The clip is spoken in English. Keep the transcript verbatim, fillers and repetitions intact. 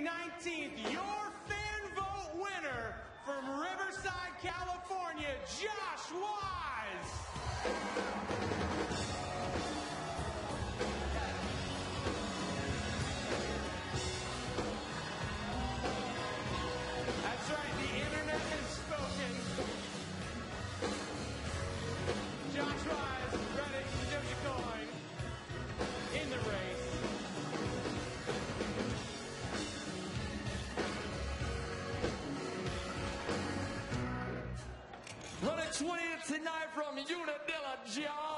nineteenth, your fan vote winner from Riverside, California, Josh Wise. That's right, the internet has spoken. Josh Wise, ready for Dogecoin in the race. Running twentieth tonight from Unadilla, Georgia.